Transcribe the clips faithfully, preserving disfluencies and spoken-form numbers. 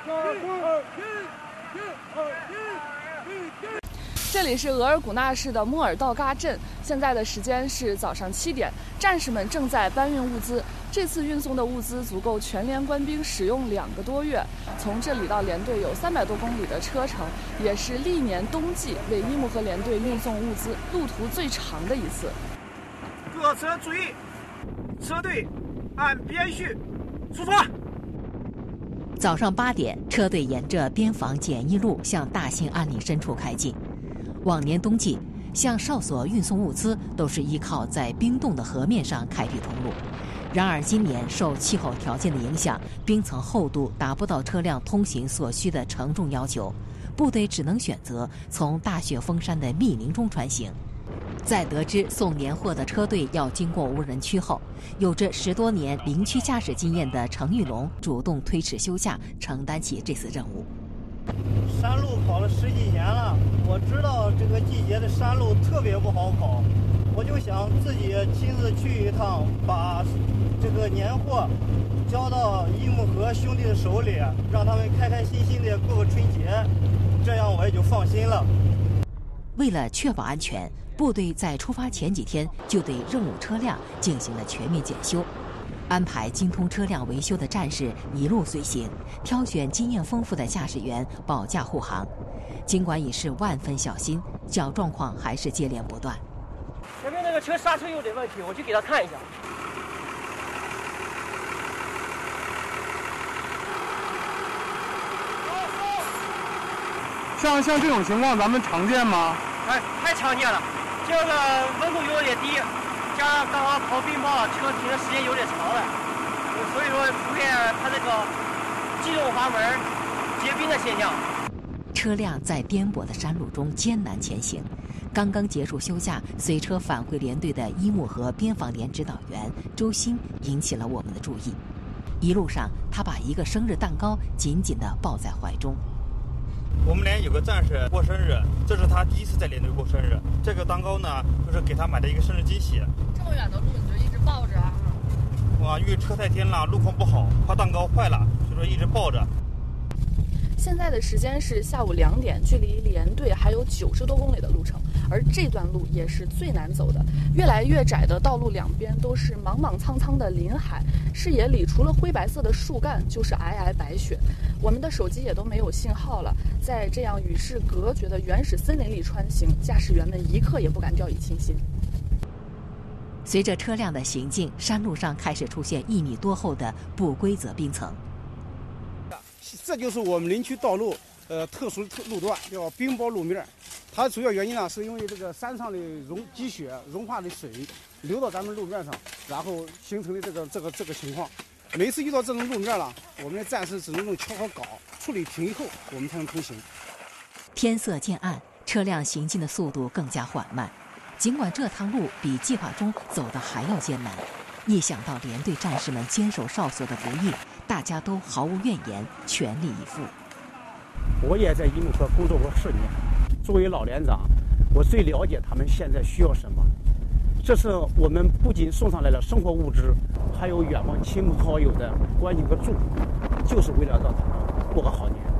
这里是额尔古纳市的莫尔道嘎镇，现在的时间是早上七点，战士们正在搬运物资。这次运送的物资足够全连官兵使用两个多月。从这里到连队有三百多公里的车程，也是历年冬季为伊木河连队运送物资路途最长的一次。 各车注意，车队按编序出发。 早上八点，车队沿着边防检疫路向大兴安岭深处开进。往年冬季，向哨所运送物资都是依靠在冰冻的河面上开辟通路。然而今年受气候条件的影响，冰层厚度达不到车辆通行所需的承重要求，部队只能选择从大雪封山的密林中穿行。在得知送年货的车队要经过无人区后，有着十多年林区驾驶经验的程玉龙主动推迟休假，承担起这次任务。 山路跑了十几年了，我知道这个季节的山路特别不好跑，我就想自己亲自去一趟，把这个年货交到伊木河兄弟的手里，让他们开开心心的过个春节，这样我也就放心了。 为了确保安全，部队在出发前几天就对任务车辆进行了全面检修，安排精通车辆维修的战士一路随行，挑选经验丰富的驾驶员保驾护航。尽管已是万分小心，小状况还是接连不断。 前面那个车刹车有点问题，我去给他看一下。 像像这种情况，咱们常见吗？ 哎，太常见了。这个温度有点低，加上刚刚刨冰雹，车停的时间有点长了，所以说出现它那个机动阀门结冰的现象。 车辆在颠簸的山路中艰难前行。刚刚结束休假，随车返回连队的伊木河边防连指导员周鑫引起了我们的注意。一路上，他把一个生日蛋糕紧紧地抱在怀中。 我们连有个战士过生日，这是他第一次在连队过生日。这个蛋糕呢，就是给他买的一个生日惊喜。 这么远的路你就一直抱着啊？ 哇，因为车太天了，路况不好，怕蛋糕坏了，所以说一直抱着。 现在的时间是下午两点，距离连队还有九十多公里的路程，而这段路也是最难走的。越来越窄的道路两边都是莽莽苍苍的林海，视野里除了灰白色的树干就是皑皑白雪。我们的手机也都没有信号了，在这样与世隔绝的原始森林里穿行，驾驶员们一刻也不敢掉以轻心。 随着车辆的行进，山路上开始出现一米多厚的不规则冰层。 这就是我们林区道路呃特殊的路段，叫冰雹路面。它主要原因呢，是因为这个山上的融积雪融化的水流到咱们路面上，然后形成的这个这个这个情况。每次遇到这种路面了，我们的战士只能用锹和镐处理平以后，我们才能通行。 天色渐暗，车辆行进的速度更加缓慢。尽管这趟路比计划中走得还要艰难，一想到连队战士们坚守哨所的不易，大家都毫无怨言，全力以赴。 我也在伊木河工作过四年，作为老连长，我最了解他们现在需要什么。这次我们不仅送上来了生活物资，还有远方亲朋好友的关心和祝福，就是为了让他们过个好年。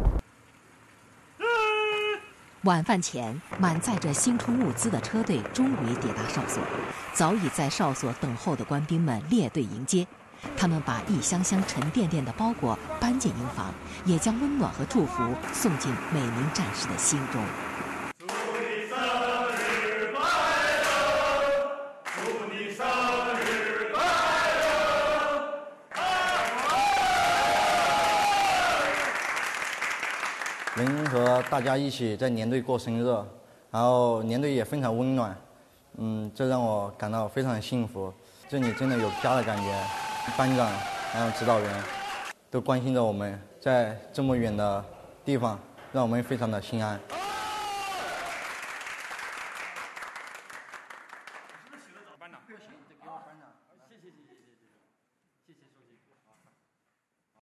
晚饭前，满载着新春物资的车队终于抵达哨所，早已在哨所等候的官兵们列队迎接。他们把一箱箱沉甸甸的包裹搬进营房，也将温暖和祝福送进每名战士的心中。 祝你生日快乐！祝你生日快乐！ 能和大家一起在连队过生日，然后连队也非常温暖，嗯，这让我感到非常幸福。这里真的有家的感觉。班长还有指导员都关心着我们，在这么远的地方让我们非常的心安。